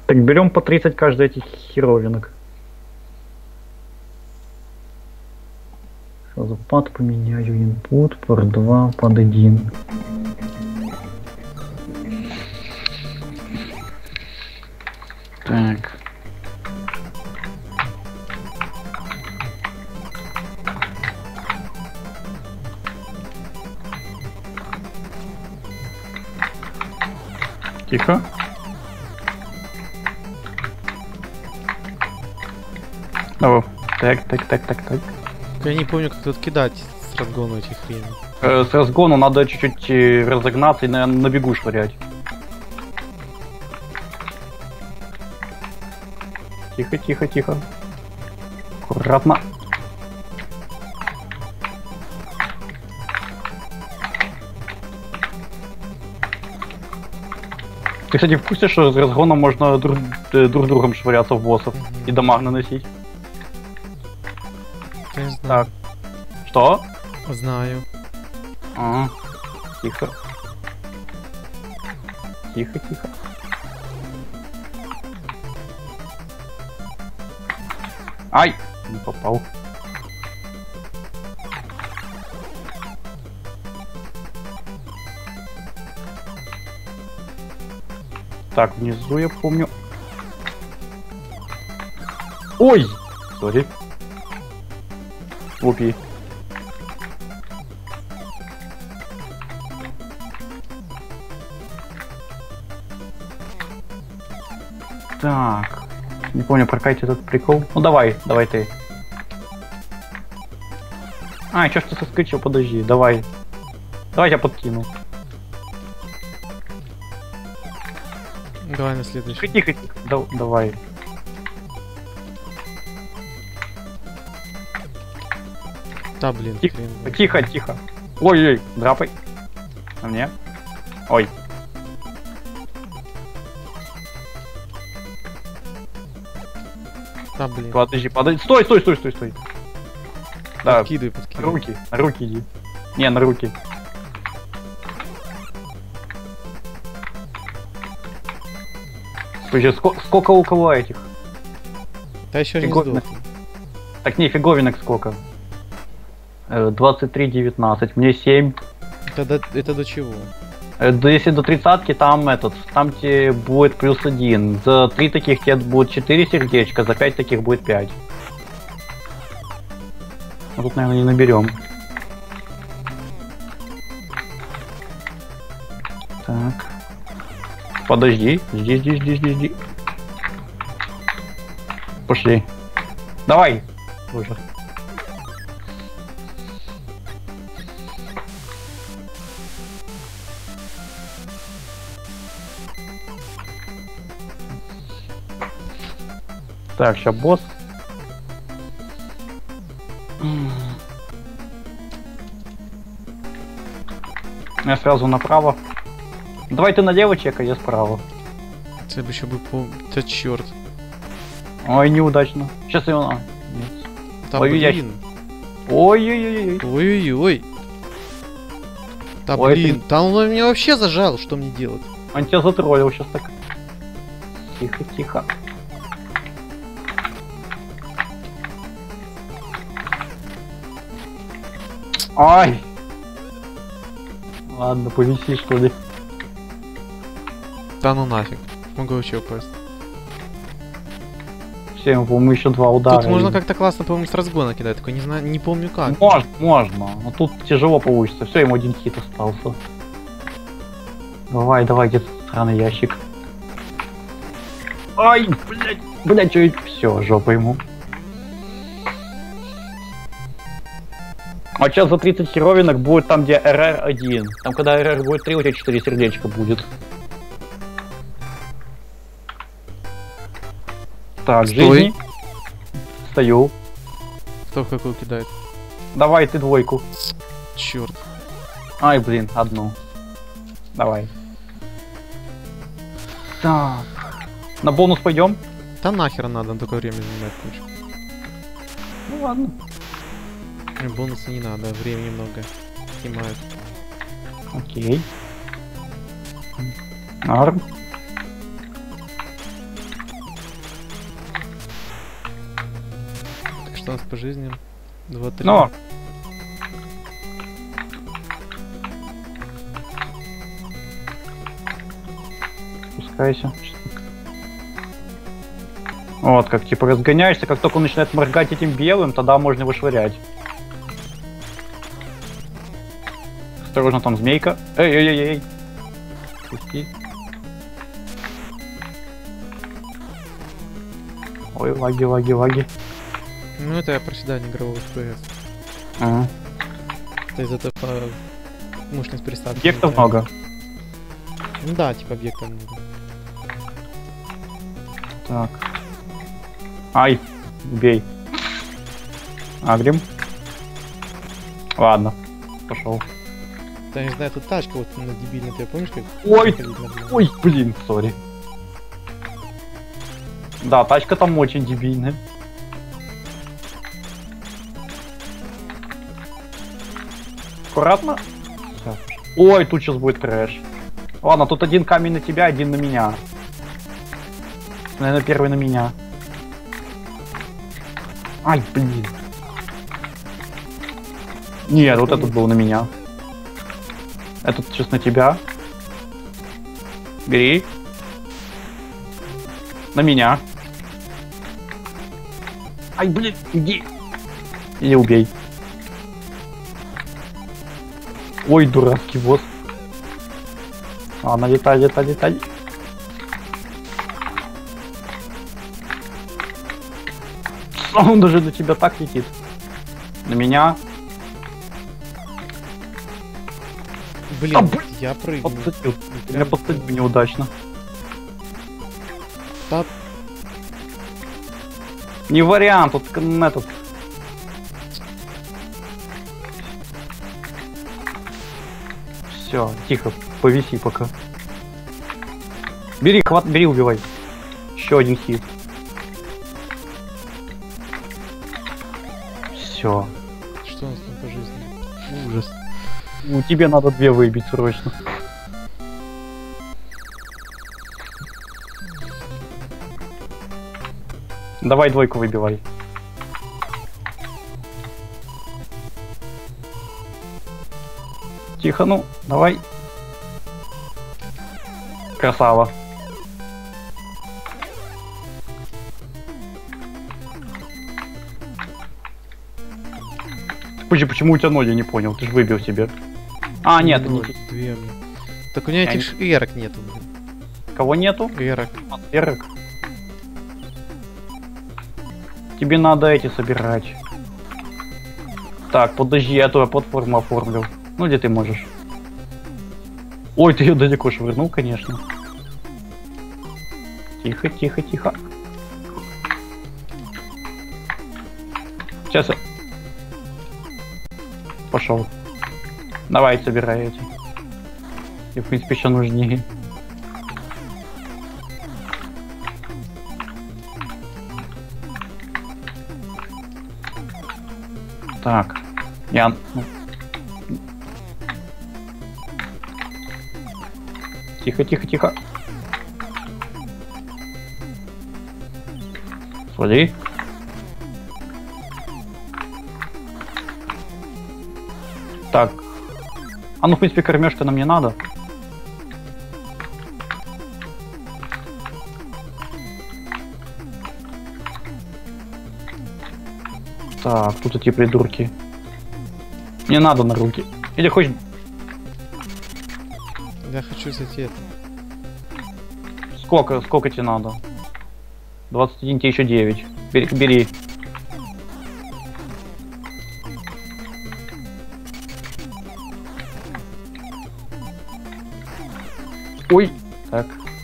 Так берем по 30 каждый этих херовинок. Сразу пад поменяю, input, por 2, под 1. Так. Тихо. О, так. Я не помню, как тут кидать с разгона этих хрень. С разгону надо чуть-чуть разогнаться и на бегу швырять. Тихо. Аккуратно. Ты, кстати, в курсе, что с разгоном можно друг другом швыряться в боссов и дамаг наносить? Я не знаю. Так. Что? Знаю. Ага. Тихо. Ай! Не попал. Так, внизу я помню. Ой! Сори. Опи. Так. Не помню, прокатить этот прикол. Ну давай ты. А, чё ж ты соскочил, подожди, давай. Давай я подкину. Давай на следующий. Тихо. Давай. Да, блин. Тихо. Ой, драпай. На мне. Ой. Да, блин. Подожди. Стой. Да. Подкидывай. На руки иди. Не, на руки. Слушай, сколько у кого этих? Да еще не сдох. Так не, фиговинок сколько? 23-19, мне 7. Это до чего? Если до 30-ки, там тебе будет +1. За 3 таких тебе будет 4 сердечка, за 5 таких будет 5. Ну тут, наверное, не наберем. Так. Подожди, жди. Пошли. Давай. Боже. Так, сейчас босс. Я сразу направо. Давай ты налево чекай, я справа. Це б ще би по... Та чорт. Ой, неудачно. Сейчас его... Нет. Та Ой, блин. Ой. Ой-ой-ой. Да Ой, блин, там он меня вообще зажал, что мне делать? Он тебя затроллил сейчас так. Тихо. Ай! Ладно, повиси, что ли. Да ну нафиг. Могу вообще упасть. Всем, по-моему, еще 2 удара. Тут можно как-то классно, по-моему, с разгона кидать, только не знаю, не помню как. Можно. Но тут тяжело получится. Все, ему 1 хит остался. Давай, где-то сраный ящик. Ай, блять, что это? Все, жопа ему. А сейчас за 30 херовинок будет там, где РР 1. Там, когда РР будет 3, у тебя 4 сердечка будет. Так, Стой. жизни. Стою. Кто в какую кидает? Давай ты 2. Черт. Ай, блин, 1. Давай. Так. На бонус пойдем? Да нахер надо на такое время занимать кучу. Ну ладно. Бонусы не надо, времени много снимают. Окей. Норм. Что у нас по жизни? 2-3. Но. Спускайся. Вот, как типа разгоняешься, как только он начинает моргать этим белым, тогда можно его швырять. Осторожно, там змейка. Эй. Пусти. Ой, лаги. Ну это я проседание игрового FPS. Ага. Это из-за этого мощность приставки. Объектов много. Ну да, типа объектов много. Так. Ай, бей. Агрим. Ладно, пошел. Да, не знаю, тут тачка вот на дебильная, ты помнишь, как? Ой, как видно было? ой, блин, сори. Да, тачка там очень дебильная. Аккуратно. Всё. Ой, тут сейчас будет трэш. Ладно, тут один камень на тебя, один на меня. Наверное, первый на меня. Ай, блин. Нет, вот этот был на меня. Этот сейчас на тебя. Бери. На меня. Ай, блин, иди. Или убей. Ой, дурацкий босс. Ладно, летай. Он даже на тебя так летит. На меня. Блин, А, блин, я прыгну. подцепил. Меня подцепил неудачно. Да, Не вариант, тут этот. Все, тихо, повиси пока. Бери, бери, убивай. Еще один хит. Все. что у нас там по жизни? Ужас. Ну, тебе надо 2 выбить срочно. Давай 2 выбивай. Тихо, ну, давай. Красава. Почему у тебя ноги, не понял? Ты же выбил себе. А, нет, Ну, не... две мне. Так у меня этих эрок нету, блин. Кого нету? Эрок. Эрок. Тебе надо эти собирать. Так, подожди, я твою платформу оформлю. Ну, где ты можешь? Ой, ты ее далеко швырнул, конечно. Тихо. Сейчас я... Пошел. Давай, собирай эти. И, в принципе, еще нужнее. Так. Я... Тихо. Смотри. Так. А ну, в принципе, кормежка нам не надо. Так, тут эти придурки. Не надо на руки. Или хочешь... Я хочу зайти это. Сколько тебе надо? 21, тебе еще 9. Бери. Ой. Так.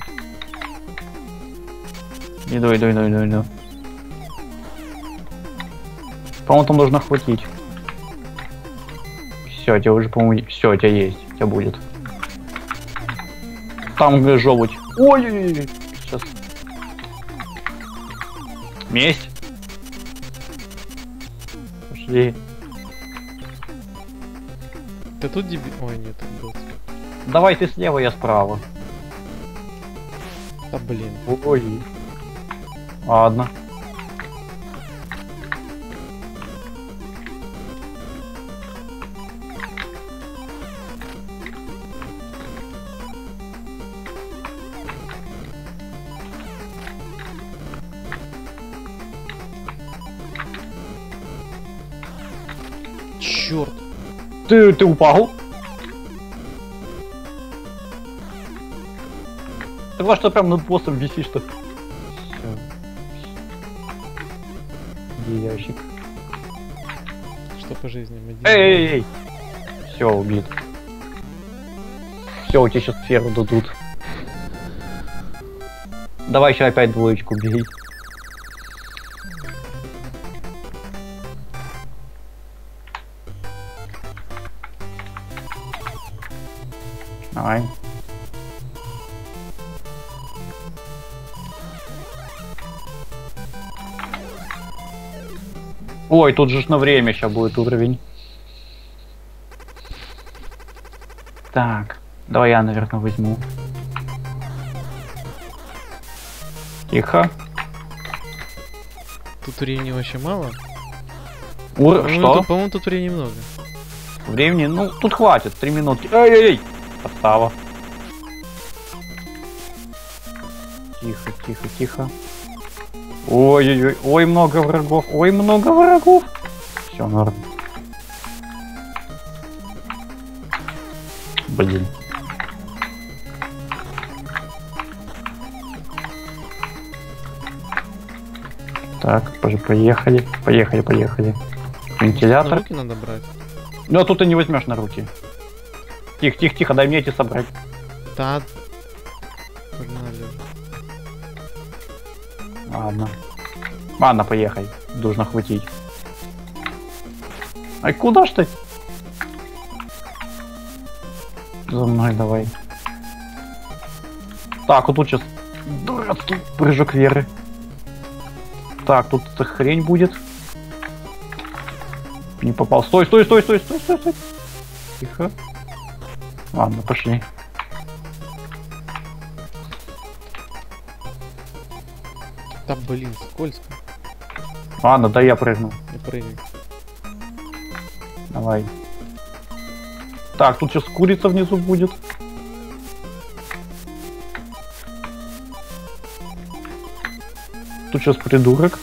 Иду. По-моему, там должно хватить. Все, тебе уже, по-моему, все, у тебя есть. У тебя будет. Там желудь. Ой. Сейчас. Месть. Пошли. Ты тут деби... Ой, нет, тут был. Давай ты слева, я справа. Да блин. Ой. Ладно. черт. Ты упал? Ты во что прям над боссом висишь-то? Всё. Где ящик? Что по жизни? Эй! Все, убит. Все, у тебя сейчас сферу дадут. Давай еще опять двоечку бей. Давай. Ой, тут же ж на время сейчас будет уровень. Так, давай я, наверное, возьму. Тихо. Тут времени вообще мало. Что? По-моему, тут времени много. Времени? Ну, тут хватит, 3 минутки. Эй-эй-эй! Подстава. Тихо, тихо, тихо. Ой-ой-ой, ой, много врагов, ой, много врагов. Все, норм. Блин. Так, поехали, поехали. Вентилятор. На руки надо брать. Ну, а тут ты не возьмешь на руки. Тихо, тихо, тихо, дай мне эти собрать. Да. Погнали. Ладно. Ладно, поехай. Должно хватить. Ай, куда ж ты? За мной давай. Так, вот тут сейчас дурацкий прыжок веры. Так, тут эта хрень будет. Не попал. Стой, стой, стой, стой, стой, стой, стой. Тихо. Ладно, пошли. Да блин, скользко. Ладно, да я прыгну. Не прыгай. Давай. Так, тут сейчас курица внизу будет. Тут сейчас придурок.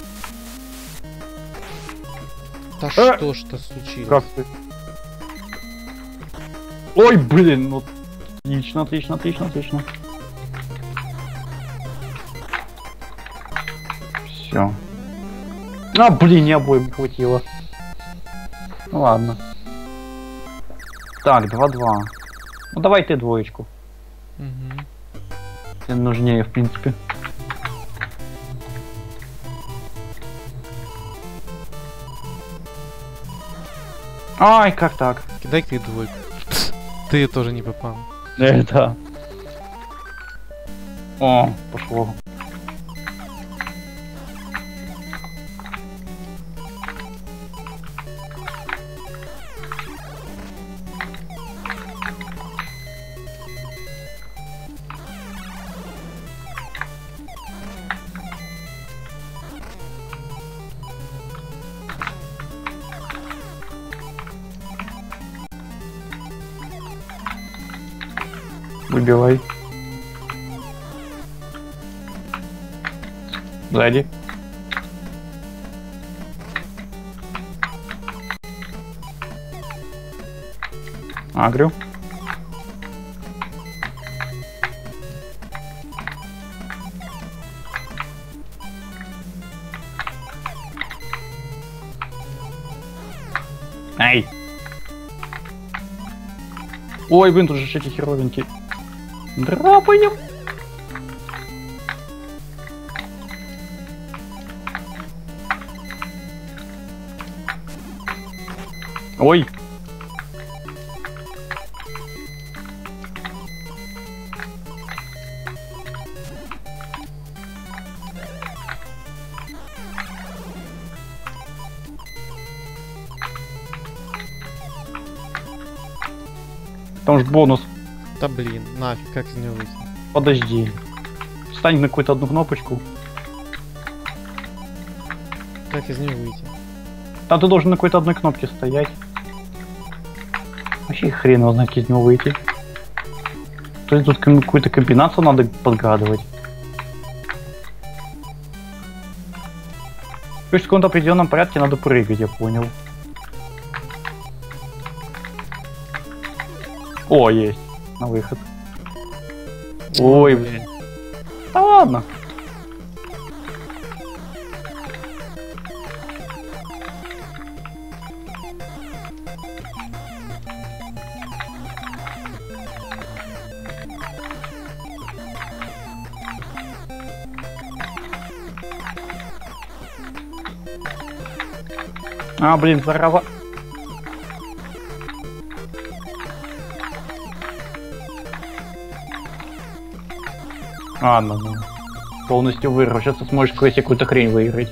Да что ж-то случилось? Как ты? Ой, блин, ну отлично, отлично, отлично, отлично. Все. А, блин, не обоим хватило. Ну ладно. Так, 2-2. Ну давай ты двоечку. Угу. Тебе нужнее, в принципе. Ай, как так? Кидай ты двойку. Ты тоже не попал. Это. О, пошло. Выбивай. Сзади. Агрю. Ай. Ой, блин, тут же эти херовинки. Драпаем. Ой. Там же бонус. Да блин, нафиг, как из него выйти? Подожди. Встань на какую-то одну кнопочку. Как из него выйти? Там ты должен на какой-то одной кнопке стоять. Вообще хрен его знает, как из него выйти. То есть тут какую-то комбинацию надо подгадывать. То есть в каком-то определенном порядке надо прыгать, я понял. О, есть. На выход. Ой, блин. Да ладно. А, блин, зараза. Ладно, ну. Полностью выиграл. Сейчас ты сможешь какую-то хрень выиграть.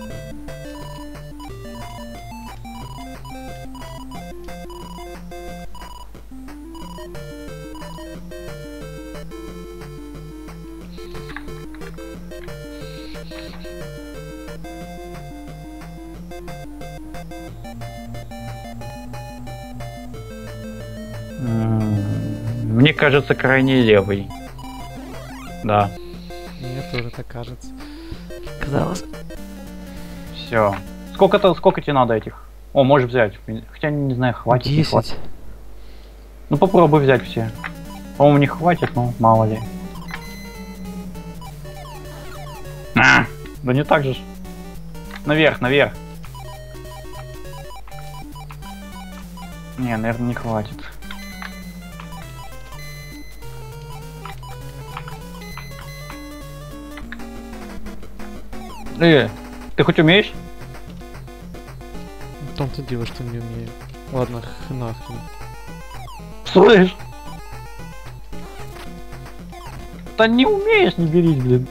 Мне кажется, крайне левый. Да. Мне тоже так кажется. Казалось. Все. Сколько тебе надо этих? О, можешь взять. Хотя не знаю, хватит. 10. Не хватит. Ну попробуй взять все. По-моему, не хватит, но мало ли. Да не так же. Наверх, наверх. Не, наверное, не хватит. Ты хоть умеешь? В том-то дело, что не умею. Ладно, нахрен. Слышь? Да не умеешь, не берись, блин.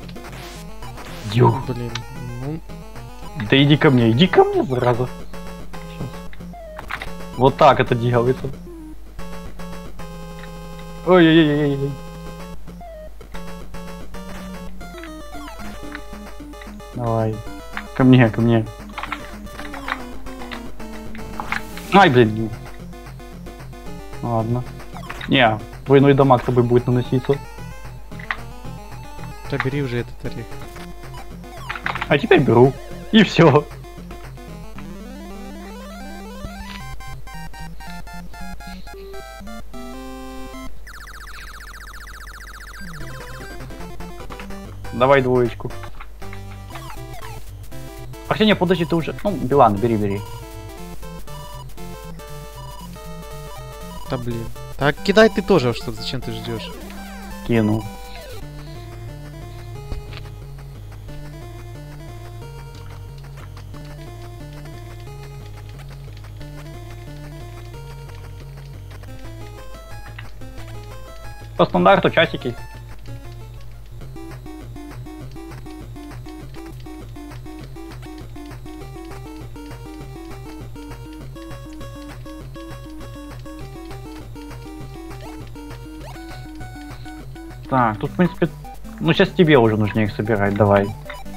Блин, ну... Да иди ко мне, зараза. Сейчас. Вот так это делается. Ой-ой-ой-ой-ой. Давай. Ко мне, ко мне. Ай, блин. Ладно. Не, двойной дамаг с тобой будет наноситься. Да бери уже этот орех. А теперь беру. И все. Давай двоечку. А хотя не, подожди, ты уже... Ну, Билан, бери. Да блин. Так кидай ты тоже, что зачем ты ждешь? Кину. По стандарту часики. Так, тут в принципе... Ну сейчас тебе уже нужно их собирать, давай.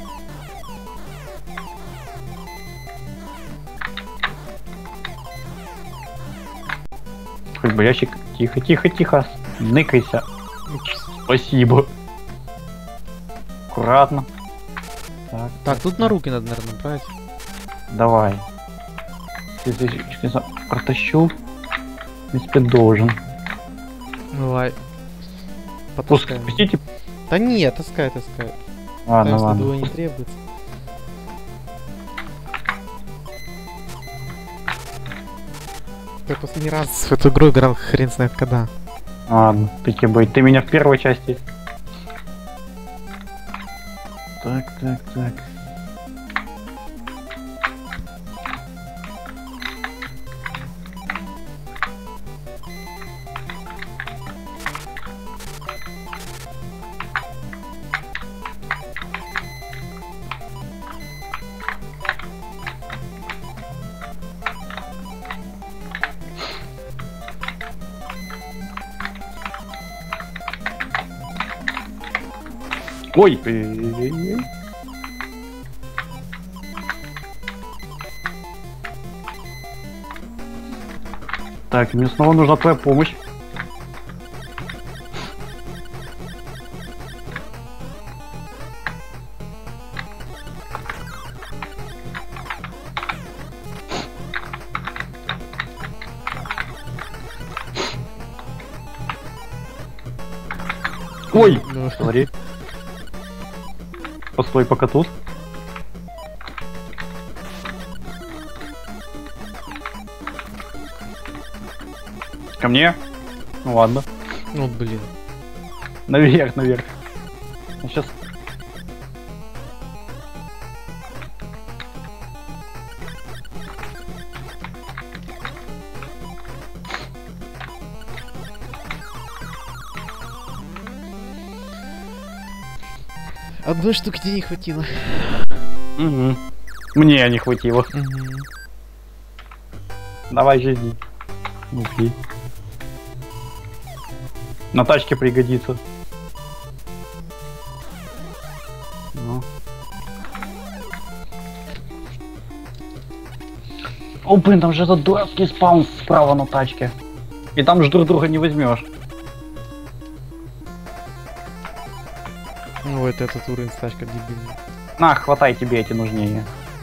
Хоть бы ящик. Тихо. Ныкайся. Спасибо. Аккуратно. Так, тут на руки надо, наверное, брать. Давай. Протащу. В принципе, должен. Давай. Потаскаем. Пустите. Да нет, таскай. Ладно. Не требуется. Я последний раз в эту игру играл хрен знает когда. Ладно, быть. Ты меня в первой части. Так. Ой! Так, мне снова нужна твоя помощь. Ой! Ну, Смотри. Постой пока тут. Ко мне? Ну ладно. ну, блин. Наверх, наверх. Сейчас. Одной штуки тебе не хватило. Угу. Мне не хватило. Давай жизни. Окей. На тачке пригодится. Ну. О, блин, там же этот дурацкий спаун справа на тачке. И там же друг друга не возьмешь. Ну, это этот уровень стачка дебильный. На, хватай, тебе эти нужнее.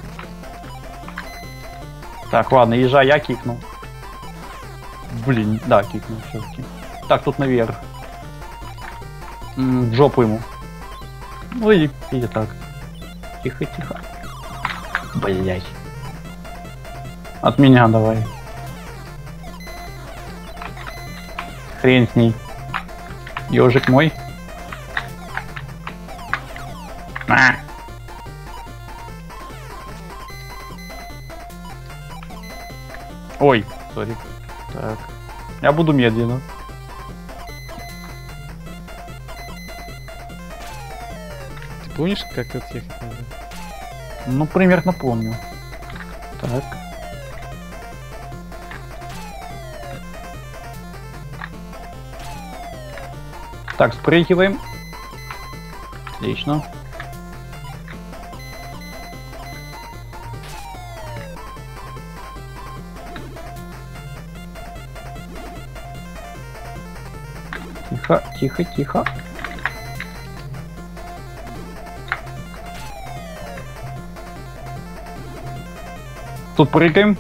Так, ладно, езжай, я кикну. Блин, да, кикнул все-таки. Так, тут наверх. В жопу ему. Ну иди так. Тихо, тихо. Блять. От меня давай. Хрен с ней. Ежик мой. На. Ой, сори. Так. Я буду медленно. Ты помнишь, как тут ехать надо? Ну, примерно помню. Так. Так, спрыгиваем. Отлично. Тихо, тихо, тихо. Тут прыгаем.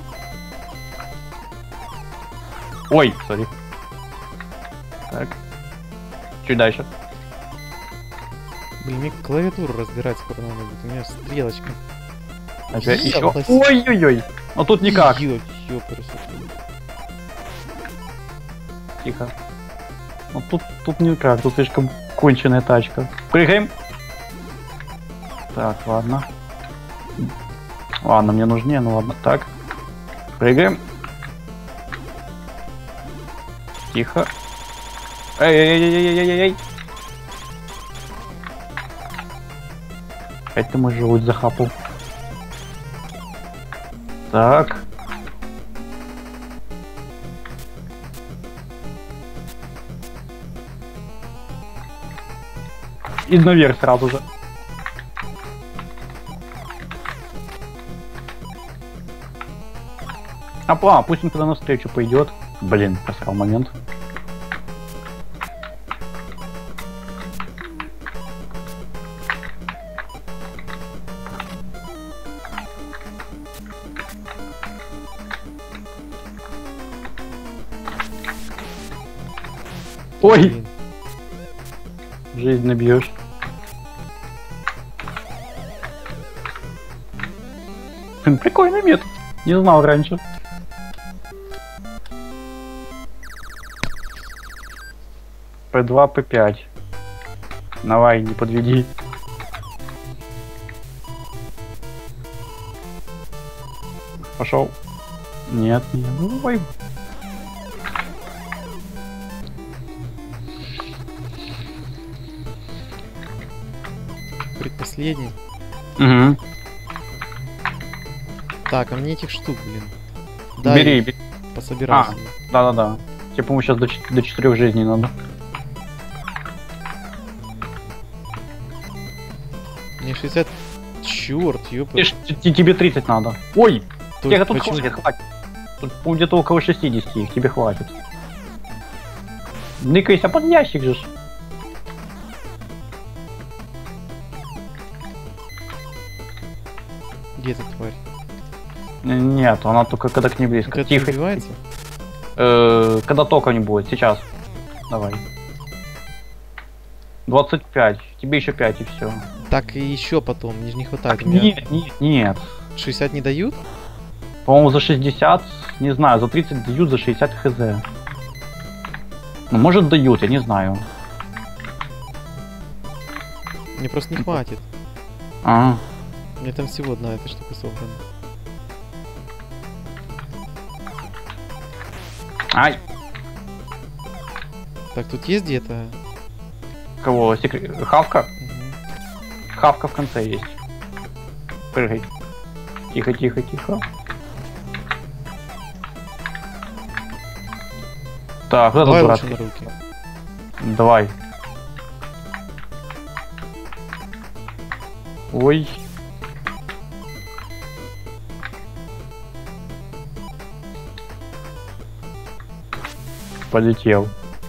Ой, сори. Так. Чуть дальше. Блин, мне клавиатуру разбирать скоро надо будет. У меня стрелочка. Опять еще. Ебать. Ой-ой-ой. Но тут никак. Ёперся. Тихо. Ну тут никак, тут слишком конченая тачка. Прыгаем. Так, ладно. Ладно, мне нужнее, ну ладно. Так. Прыгаем. Тихо. Эй-эй-эй-эй-эй-эй-эй. Опять ты мой желудь захапал. Так. И наверх сразу же. Пусть он туда навстречу пойдет. Блин, просрал момент. Ой! Блин. Жизнь набьешь. Блин, прикольный метод. Не знал раньше. P2, P5. Давай, не подведи. Пошел. Нет, не давай. Предпоследний. Угу. Так, а мне этих штук, блин. Бери, бери. Пособирай. А. Да-да-да. Тебе, по-моему, сейчас до 4 жизней надо. Мне 60... Чёрт, ёпа. Тебе 30 надо. Ой! То Тебе есть тут почему? хватит. Тут, по-моему, где-то около 60 их, тебе хватит. Ныкайся под ящик же. Где эта тварь? Нет, она только когда к ней близко. Вот это Тихо. убивается? Когда тока не будет, сейчас. Давай. 25. Тебе еще 5 и все. Так и еще потом, мне же не хватает. У меня Нет. 60 не дают? По-моему, за 60, не знаю, за 30 дают, за 60 хз. Ну, может дают, я не знаю. Мне просто не хватит. А, Мне там всего одна эта штука собрана. ай, Так, тут есть где-то? кого? Хавка? Мгм. Хавка в конце есть. Прыгай. Тихо, тихо, тихо. Так, вот Давай этот лучше брат. на руки. Давай. Ой. Полетел.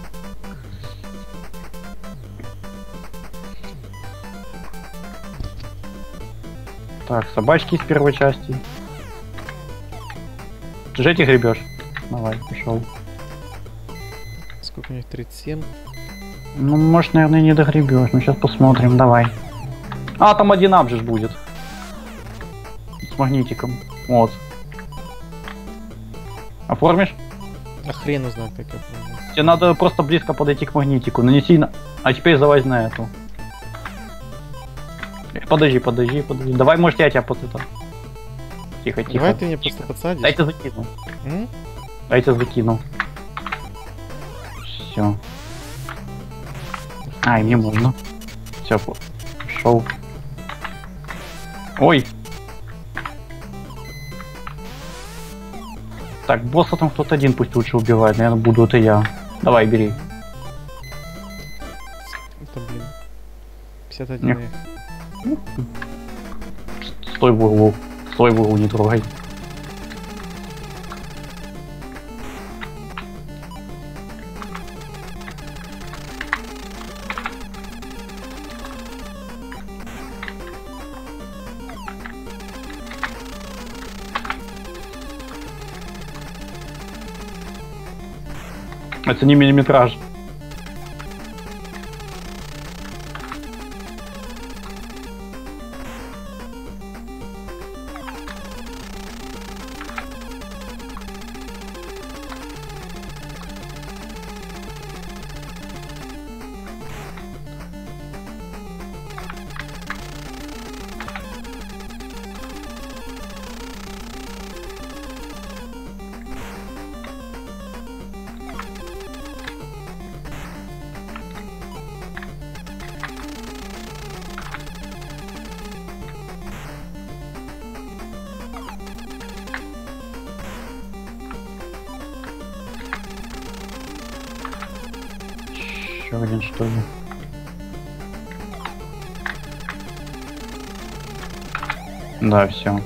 Так, собачки из первой части. Ты же этих гребешь? Давай, пошел. Сколько у них? 37. Ну, может, наверное, не догребешь. Ну, сейчас посмотрим, давай. А, там один абжиш будет. С магнитиком. Вот. Оформишь? А хрен узнает, как я помню. Тебе надо просто близко подойти к магнитику. Нанеси на... А теперь залазь на эту. Подожди. Давай, может, я тебя под это... Тихо. Давай ты меня просто подсадишь. Дайте закину. М? Дайте закину. Все. Ай, мне можно. Все, пошел. Ой. Так, босса там кто-то один пусть лучше убивает. Наверное, буду это я. Давай, бери. Это, блин. 51. Нет. Стой в углу. Стой в углу, не трогай. Это не миллиметраж. Еще один, что ли? Да, все.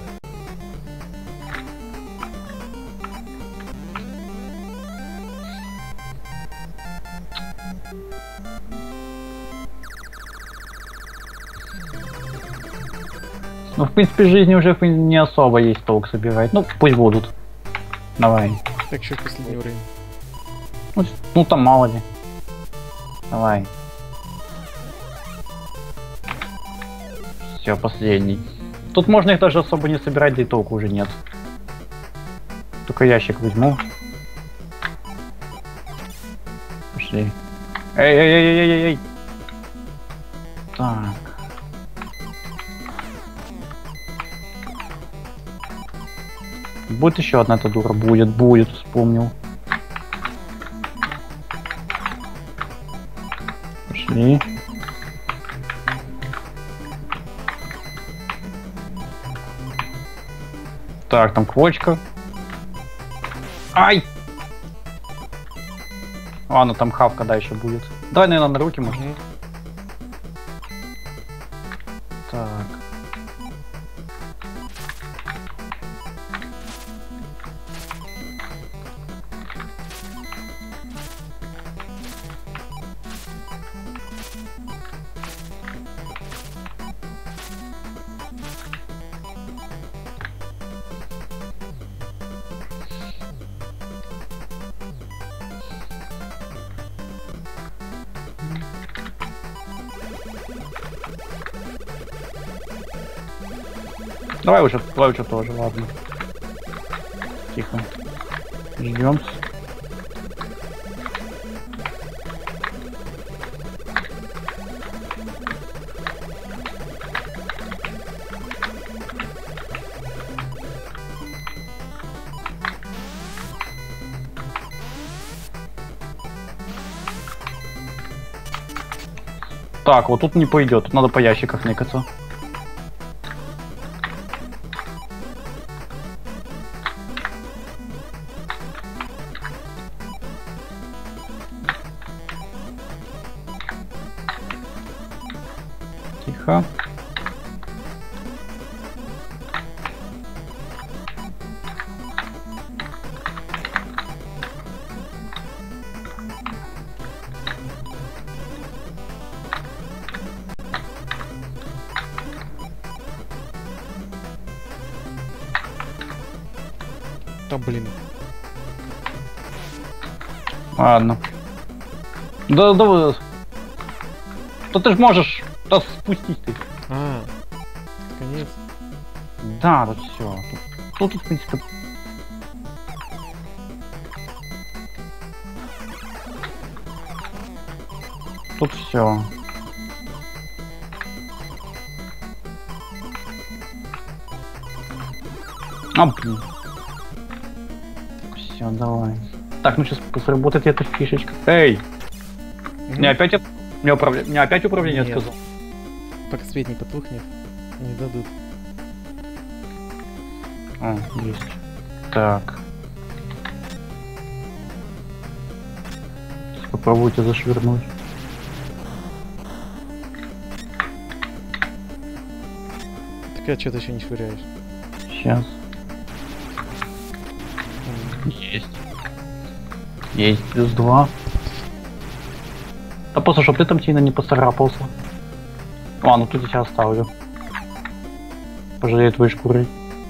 Ну, в принципе, жизни уже не особо есть толк собирать. Ну, пусть будут. Давай. Так, еще последний уровень. Ну, там мало ли. Давай. Все, последний. Тут можно их даже особо не собирать, да и толку уже нет. Только ящик возьму. Пошли. Эй. Так. Будет еще одна эта дура. Будет, вспомнил. Пошли. Так, там квочка. Ай! Ладно, там хавка дальше будет. Давай, наверное, на руки, может. Мгм. Так. Давай уже тоже, ладно. Тихо. Ждем. Так, вот тут не пойдет, тут надо по ящиках никаться. Тихо. Да блин. Ладно. Да. Да ты ж можешь. Да спустись ты. А, конец. Да, тут все. Тут, в принципе. Тут все. А, блин. Все, давай. Так, ну сейчас сработает эта фишечка. Эй! Мне опять мне опять управление Нет. сказал. Пока свет не потухнет, не дадут. О, есть. Так. Попробуйте зашвырнуть. Так я что-то еще не швыряешь. Сейчас. Есть. Есть, плюс 2. Да просто, чтоб ты там сильно не поцарапался. Ладно, тут я тебя оставлю. Пожалею твои шкуры.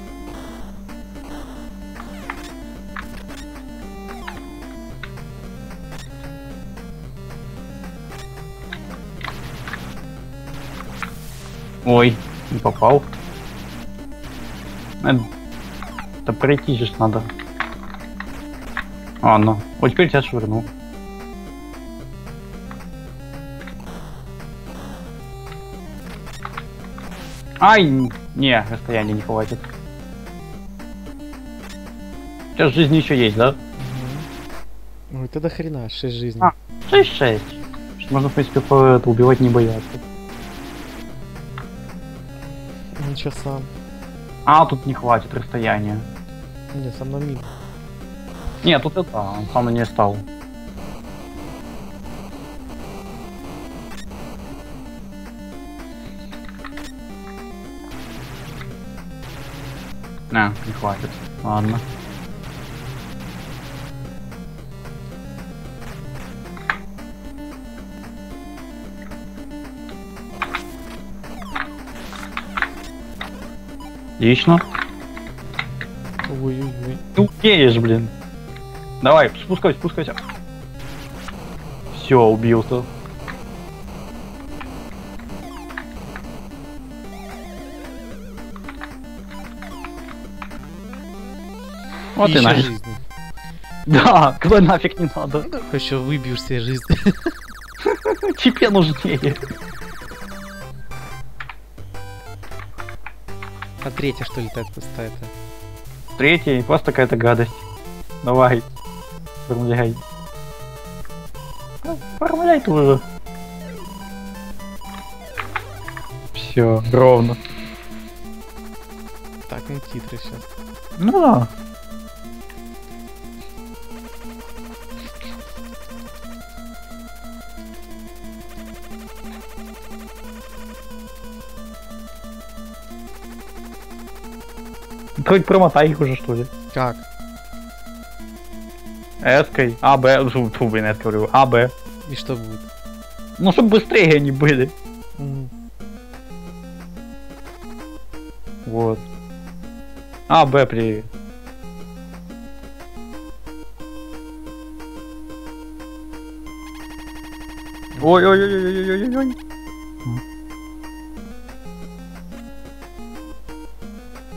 Ой, не попал. Да пройти же надо. А, ну. Вот теперь тебя швырну. Ай! Не, расстояния не хватит. Сейчас жизни еще есть, да? Ой, ты до хрена, 6 жизней. А. 6-6. Можно, в принципе, убивать не бояться. Ну сейчас сам. А, тут не хватит расстояния. Не, сам на миг. Нет, тут это, он сам не стал. Не хватит. Ладно. Отлично. Ой-ой-ой. Ты умеешь, блин. Давай, спускайся. Все, убился. Вот и еще нафиг. жизни. Да, куда нафиг не надо. Еще выбьешь себе жизнь. Тебе нужнее. А третья что летает пустая-то? Третий, просто какая-то гадость. Давай. Оформляй. Ну, оформляй тоже. Все, ровно. Так, он хитрый сейчас. Ну да. Хоть промотай их уже, что ли. Как? Эской. А, Б. Фу, блин, я говорю. А, Б. И что будет? Ну, чтобы быстрее они были. Вот. А, Б, привет. Ой-ой-ой-ой-ой-ой-ой.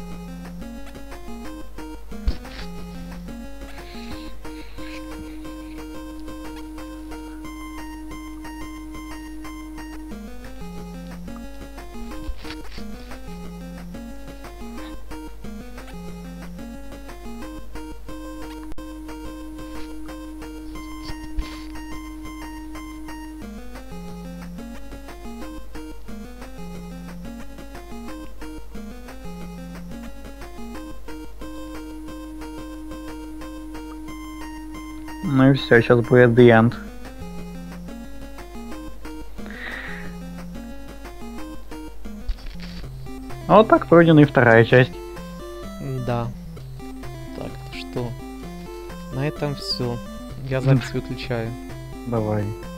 Ну и все, сейчас будет the end. А вот так пройдена и вторая часть. Да. Так, что? На этом все. Я запись выключаю. Давай.